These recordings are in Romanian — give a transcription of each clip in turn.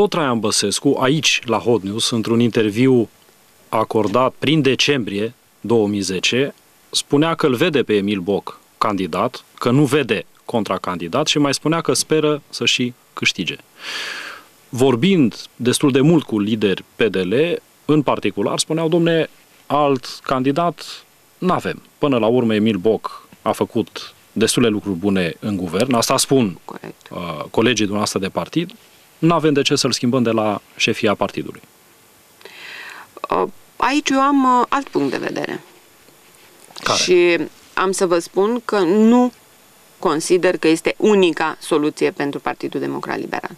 tot Traian Băsescu, aici, la Hot News, într-un interviu acordat prin decembrie 2010, spunea că îl vede pe Emil Boc candidat, că nu vede contracandidat și mai spunea că speră să și câștige. Vorbind destul de mult cu lideri PDL, în particular, spuneau, domne, alt candidat n-avem. Până la urmă, Emil Boc a făcut destule lucruri bune în guvern, asta spun colegii dumneavoastră de partid, n-avem de ce să-l schimbăm de la șefia partidului. Aici eu am alt punct de vedere. Care? Și am să vă spun că nu consider că este unica soluție pentru Partidul Democrat Liberal.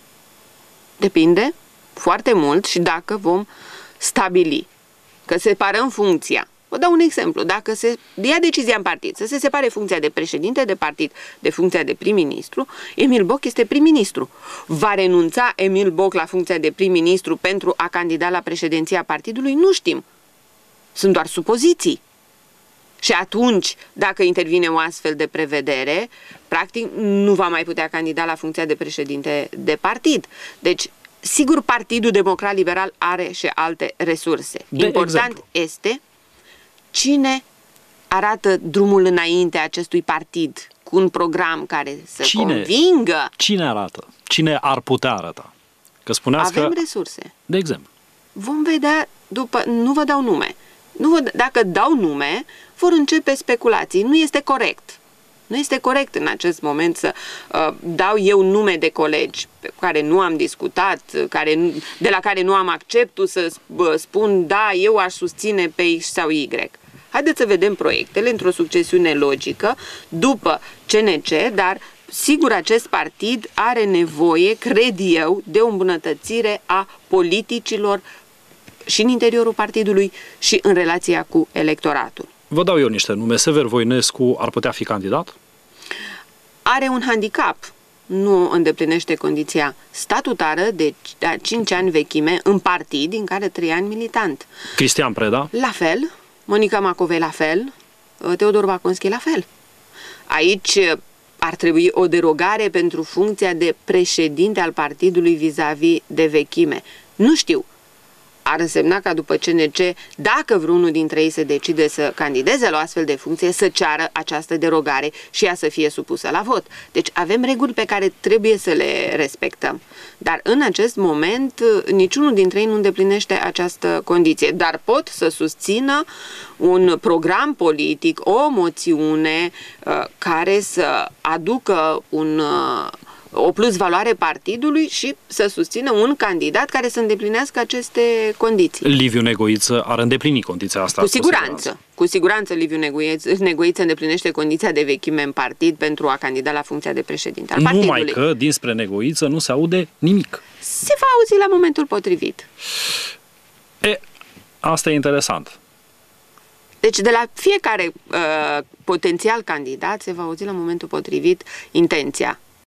Depinde foarte mult și dacă vom stabili că separăm funcția. Vă dau un exemplu. Dacă se ia decizia în partid să se separe funcția de președinte de partid de funcția de prim-ministru, Emil Boc este prim-ministru. Va renunța Emil Boc la funcția de prim-ministru pentru a candida la președinția partidului? Nu știm. Sunt doar supoziții. Și atunci, dacă intervine o astfel de prevedere, practic nu va mai putea candida la funcția de președinte de partid. Deci, sigur, Partidul Democrat Liberal are și alte resurse. Important este cine arată drumul înainte acestui partid cu un program care să convingă. Cine arată? Cine ar putea arăta? Că spuneați avem că... resurse. De exemplu. Vom vedea după... Nu vă dau nume. Dacă dau nume, vor începe speculații. Nu este corect. Nu este corect în acest moment să dau eu nume de colegi pe care nu am discutat, de la care nu am acceptul să spun, da, eu aș susține pe X sau Y. Haideți să vedem proiectele într-o succesiune logică după CNC, dar sigur acest partid are nevoie, cred eu, de o îmbunătățire a politicilor și în interiorul partidului și în relația cu electoratul. Vă dau eu niște nume. Sever Voinescu ar putea fi candidat? Are un handicap. Nu îndeplinește condiția statutară de 5 ani vechime în partid, din care 3 ani militant. Cristian Preda? La fel. Monica Macovei la fel. Teodor Baconschi la fel. Aici ar trebui o derogare pentru funcția de președinte al partidului vis-a-vis de vechime. Nu știu. Ar însemna ca după CNC, dacă vreunul dintre ei se decide să candideze la o astfel de funcție, să ceară această derogare și ea să fie supusă la vot. Deci avem reguli pe care trebuie să le respectăm. Dar în acest moment, niciunul dintre ei nu îndeplinește această condiție. Dar pot să susțină un program politic, o moțiune care să aducă o plusvaloare partidului și să susțină un candidat care să îndeplinească aceste condiții. Liviu Negoiță ar îndeplini condiția asta? Cu siguranță. Cu siguranță Liviu Negoiță îndeplinește condiția de vechime în partid pentru a candida la funcția de președinte al partidului. Numai că dinspre Negoiță nu se aude nimic. Se va auzi la momentul potrivit. Asta e interesant. Deci de la fiecare potențial candidat se va auzi la momentul potrivit intenția